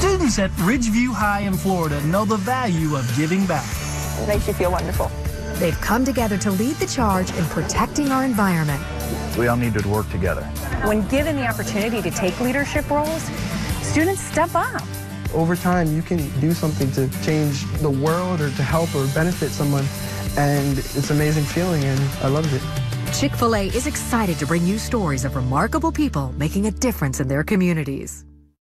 Students at Ridgeview High in Florida know the value of giving back. It makes you feel wonderful. They've come together to lead the charge in protecting our environment. We all need to work together. When given the opportunity to take leadership roles, students step up. Over time, you can do something to change the world or to help or benefit someone, and it's an amazing feeling, and I love it. Chick-fil-A is excited to bring you stories of remarkable people making a difference in their communities.